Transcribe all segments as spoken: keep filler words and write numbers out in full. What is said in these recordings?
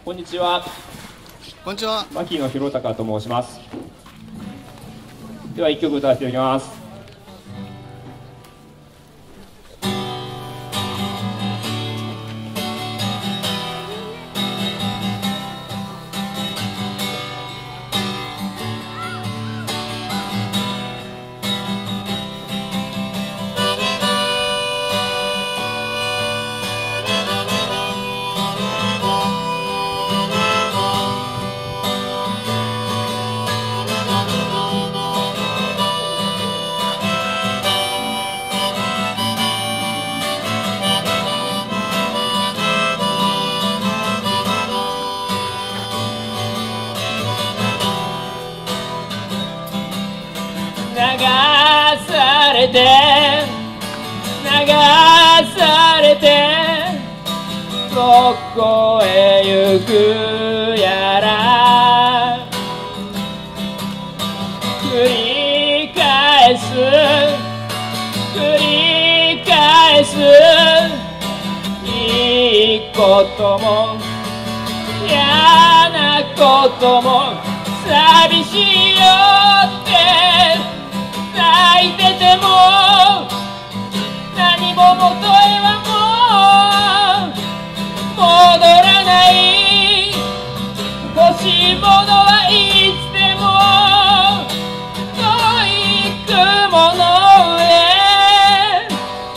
こんにちは。 こんにちは。 牧野博隆と申します。では一曲歌わせていただきます。流されて流されてどこへ行くやら繰り返す繰り返すいいことも嫌なことも寂しいよって泣いてても何も元へはもう戻らない欲しいものはいつでも遠い雲の上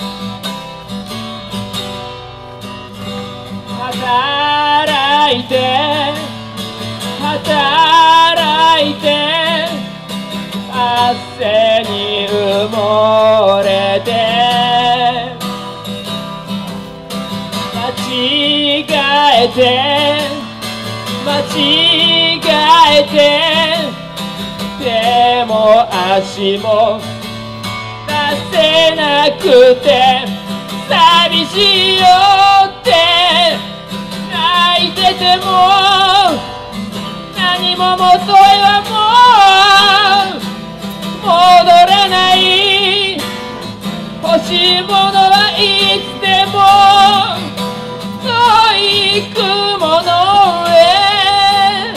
働いて働いて汗に埋もれて間違えて間違えて手も足も出せなくて寂しいよって泣いてても何も元へはもう戻らない欲しいものはいつでも遠い雲の上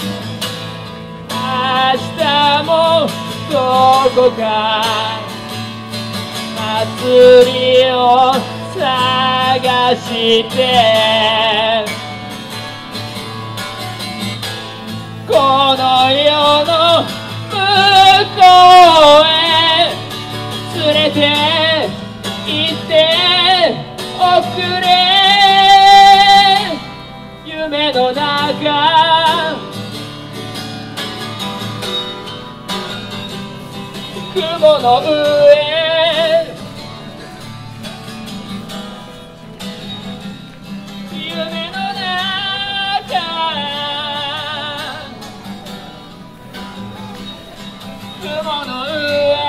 明日もどこか祭りを探してこの世の向こうへ連れて行っておくれ夢の中雲の上夢の中雲の上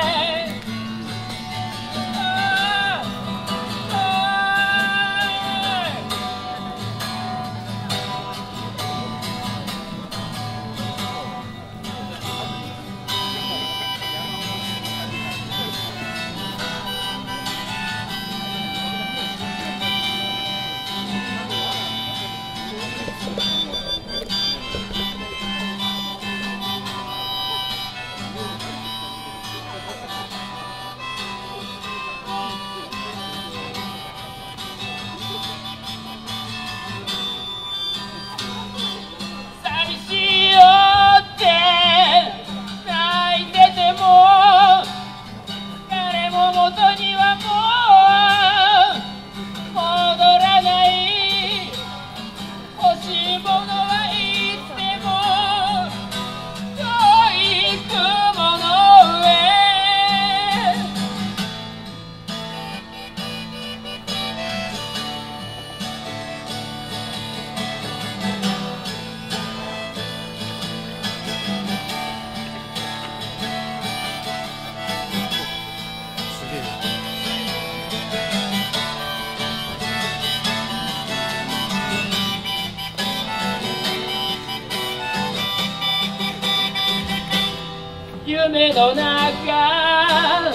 夢の中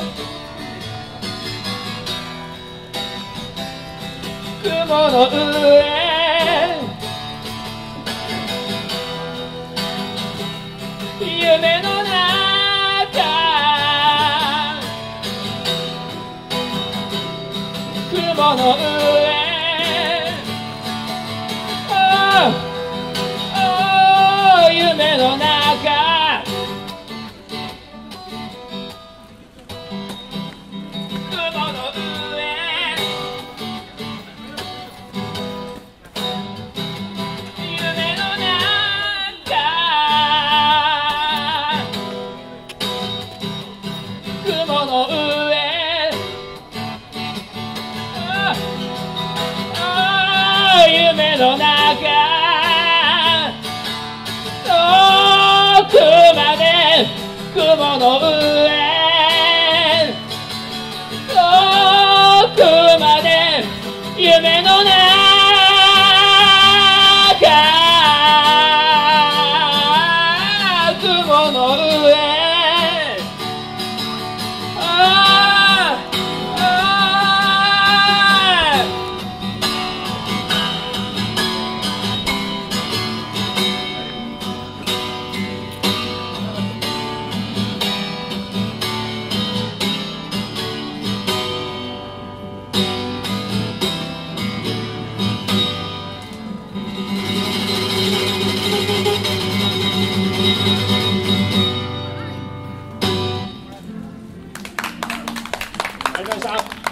雲の上雲の上夢の中雲の上夢の中雲の上夢の中遠くまで雲の上遠くまで夢の中雲の上ああありがとうございました。